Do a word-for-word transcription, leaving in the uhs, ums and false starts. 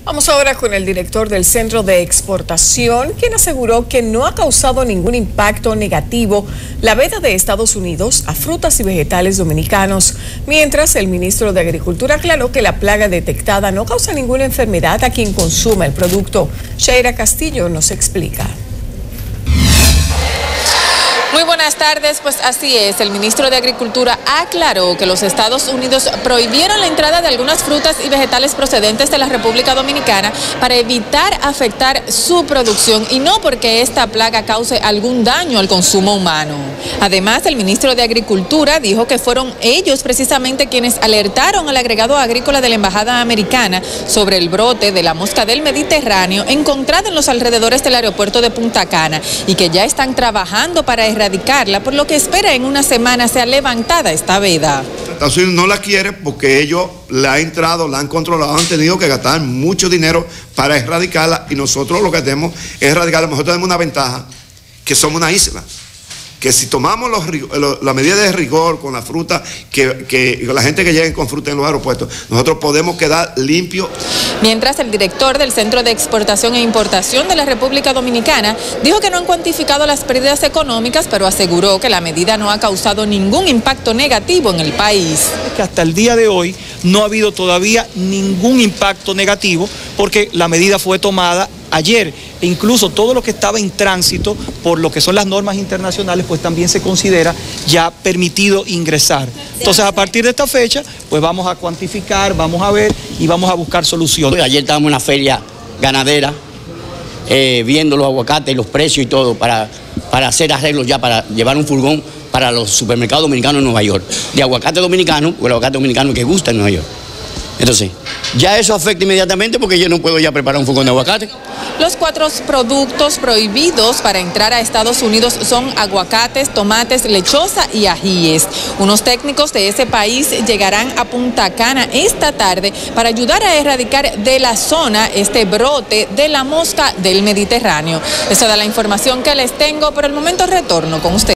Vamos ahora con el director del Centro de Exportación, quien aseguró que no ha causado ningún impacto negativo la venta de Estados Unidos a frutas y vegetales dominicanos, mientras el ministro de Agricultura aclaró que la plaga detectada no causa ninguna enfermedad a quien consuma el producto. Shaira Castillo nos explica. Muy buenas tardes, pues así es, el ministro de Agricultura aclaró que los Estados Unidos prohibieron la entrada de algunas frutas y vegetales procedentes de la República Dominicana para evitar afectar su producción y no porque esta plaga cause algún daño al consumo humano. Además, el ministro de Agricultura dijo que fueron ellos precisamente quienes alertaron al agregado agrícola de la Embajada Americana sobre el brote de la mosca del Mediterráneo encontrada en los alrededores del aeropuerto de Punta Cana y que ya están trabajando para erradicarla, por lo que espera en una semana sea levantada esta veda. Estados Unidos no la quiere porque ellos la han entrado, la han controlado, han tenido que gastar mucho dinero para erradicarla y nosotros lo que hacemos es erradicarla. Nosotros tenemos una ventaja, que somos una isla, que si tomamos los, los, la medida de rigor con la fruta, que, que la gente que llegue con fruta en los aeropuertos, nosotros podemos quedar limpios. Mientras el director del Centro de Exportación e Importación de la República Dominicana dijo que no han cuantificado las pérdidas económicas, pero aseguró que la medida no ha causado ningún impacto negativo en el país. Que hasta el día de hoy no ha habido todavía ningún impacto negativo porque la medida fue tomada ayer e incluso todo lo que estaba en tránsito por lo que son las normas internacionales pues también se considera ya permitido ingresar. Entonces a partir de esta fecha pues vamos a cuantificar, vamos a ver y vamos a buscar soluciones. Ayer estábamos en una feria ganadera eh, viendo los aguacates, los precios y todo para, para hacer arreglos ya para llevar un furgón para los supermercados dominicanos en Nueva York, de aguacate dominicano o el aguacate dominicano que gusta en Nueva York. Entonces, ya eso afecta inmediatamente porque yo no puedo ya preparar un furgón de aguacate. Los cuatro productos prohibidos para entrar a Estados Unidos son aguacates, tomates, lechosa y ajíes. Unos técnicos de ese país llegarán a Punta Cana esta tarde para ayudar a erradicar de la zona este brote de la mosca del Mediterráneo. Esa es la información que les tengo. Por el momento retorno con ustedes.